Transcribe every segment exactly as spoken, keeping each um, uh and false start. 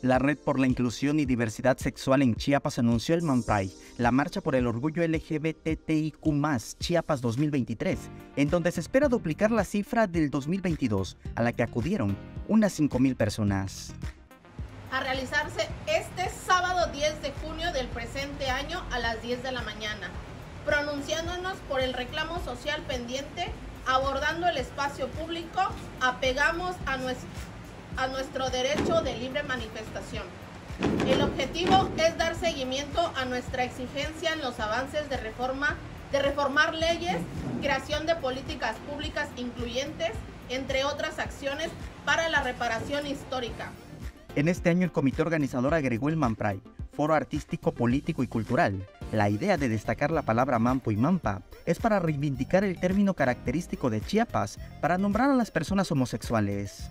La Red por la Inclusión y Diversidad Sexual en Chiapas anunció el MANPRAI, la Marcha por el Orgullo L G B T I Q más, Chiapas dos mil veintitrés, en donde se espera duplicar la cifra del dos mil veintidós, a la que acudieron unas cinco mil personas. A realizarse este sábado diez de junio del presente año a las diez de la mañana, pronunciándonos por el reclamo social pendiente, abordando el espacio público, apegamos a nuestro a nuestro derecho de libre manifestación. El objetivo es dar seguimiento a nuestra exigencia en los avances de reforma, de reformar leyes, creación de políticas públicas incluyentes, entre otras acciones para la reparación histórica. En este año el comité organizador agregó el MANPRAI, Foro Artístico, Político y Cultural. La idea de destacar la palabra mampo y mampa es para reivindicar el término característico de Chiapas para nombrar a las personas homosexuales.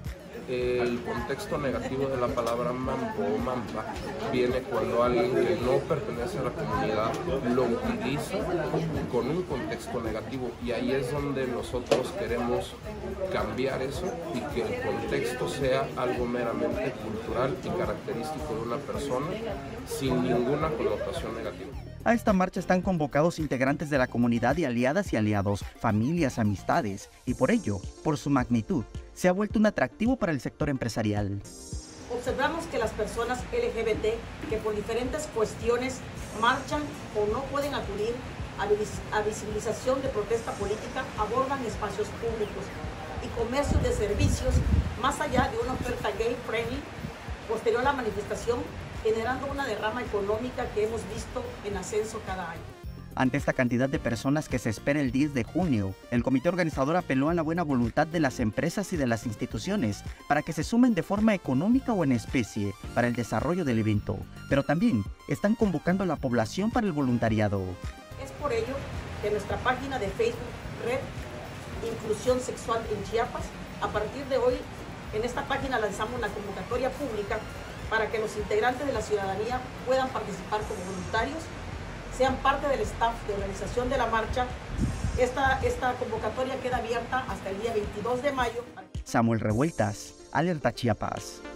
El contexto negativo de la palabra mampo o mampa viene cuando alguien que no pertenece a la comunidad lo utiliza con un contexto negativo, y ahí es donde nosotros queremos cambiar eso y que el contexto sea algo meramente cultural y característico de una persona sin ninguna connotación negativa. A esta marcha están convocados integrantes de la comunidad y aliadas y aliados, familias, amistades, y por ello, por su magnitud, se ha vuelto un atractivo para el sector empresarial. Observamos que las personas L G B T que por diferentes cuestiones marchan o no pueden acudir a, vis a visibilización de protesta política abordan espacios públicos y comercios de servicios más allá de una oferta gay friendly posterior a la manifestación, generando una derrama económica que hemos visto en ascenso cada año. Ante esta cantidad de personas que se espera el diez de junio, el comité organizador apeló a la buena voluntad de las empresas y de las instituciones para que se sumen de forma económica o en especie para el desarrollo del evento, pero también están convocando a la población para el voluntariado. Es por ello que nuestra página de Facebook, Red Inclusión Sexual en Chiapas, a partir de hoy, en esta página lanzamos una convocatoria pública para que los integrantes de la ciudadanía puedan participar como voluntarios, sean parte del staff de organización de la marcha. Esta, esta convocatoria queda abierta hasta el día veintidós de mayo. Samuel Revueltas, Alerta Chiapas.